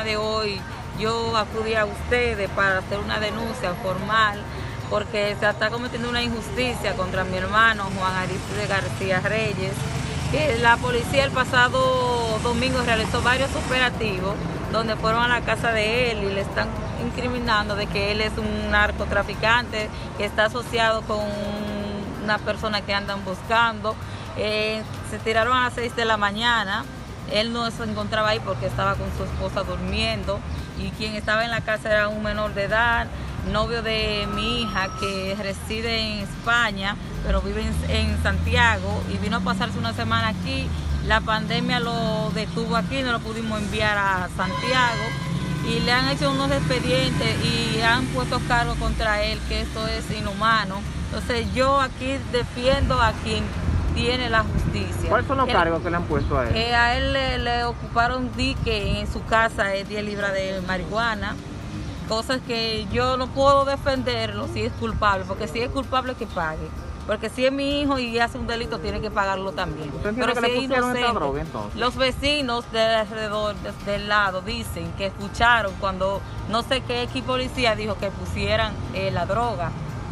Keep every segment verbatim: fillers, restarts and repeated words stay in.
mañana de hoy yo acudí a ustedes para hacer una denuncia formal porque se está cometiendo una injusticia contra mi hermano Juan Aristide García Reyes, que la policía el pasado domingo realizó varios operativos donde fueron a la casa de él y le están incriminando de que él es un narcotraficante que está asociado con una persona que andan buscando. Eh, se tiraron a las seis de la mañana, él no se encontraba ahí porque estaba con su esposa durmiendo y quien estaba en la casa era un menor de edad, novio de mi hija que reside en España pero vive en, en Santiago y vino a pasarse una semana aquí. La pandemia lo detuvo aquí, no lo pudimos enviar a Santiago y le han hecho unos expedientes y han puesto cargos contra él, que esto es inhumano. Entonces yo aquí defiendo a quien tiene la justicia. ¿Cuáles son los él, cargos que le han puesto a él? Eh, a él le, le ocuparon dique en su casa, es diez libras de marihuana, cosas que yo no puedo defenderlo si es culpable, porque si es culpable que pague. Porque si es mi hijo y hace un delito, tiene que pagarlo también. Pero que si es inocente, droga, entonces? Los vecinos de alrededor, de, del lado, dicen que escucharon cuando no sé qué equipo policía dijo que pusieran eh, la droga.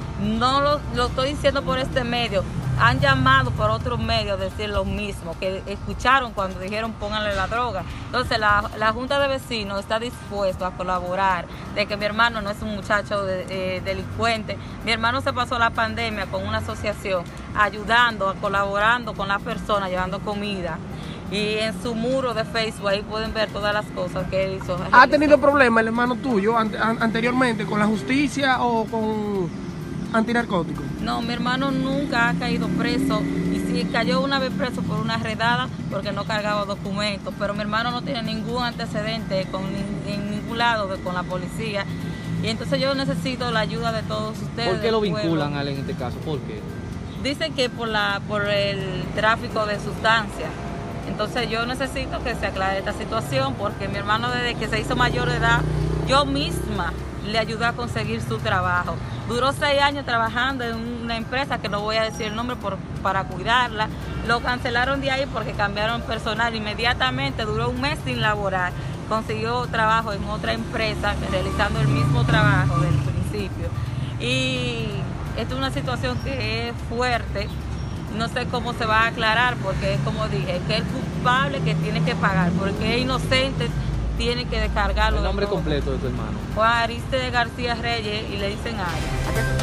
No lo, lo estoy diciendo por este medio. Han llamado por otros medios a decir lo mismo, que escucharon cuando dijeron pónganle la droga. Entonces la, la Junta de Vecinos está dispuesta a colaborar, de que mi hermano no es un muchacho de, eh, delincuente. Mi hermano se pasó la pandemia con una asociación, ayudando, colaborando con las personas, llevando comida. Y en su muro de Facebook ahí pueden ver todas las cosas que él hizo. ¿Ha tenido problemas el hermano tuyo an an anteriormente con la justicia o con antinarcóticos? No, mi hermano nunca ha caído preso y sí cayó una vez preso por una redada porque no cargaba documentos, pero mi hermano no tiene ningún antecedente con, en ningún lado de, con la policía y entonces yo necesito la ayuda de todos ustedes. ¿Por qué lo vinculan a él en este caso? ¿Por qué? Dicen que por, la, por el tráfico de sustancias. Entonces yo necesito que se aclare esta situación porque mi hermano desde que se hizo mayor de edad, yo misma le ayudé a conseguir su trabajo. Duró seis años trabajando en una empresa que no voy a decir el nombre por, para cuidarla. Lo cancelaron de ahí porque cambiaron personal. Inmediatamente duró un mes sin laborar. Consiguió trabajo en otra empresa realizando el mismo trabajo del principio. Y esta es una situación que es fuerte. No sé cómo se va a aclarar porque es como dije, que es culpable que tiene que pagar, porque es inocente, tiene que descargarlo. El nombre completo de tu hermano. Juan Aristide García Reyes y le dicen Ari.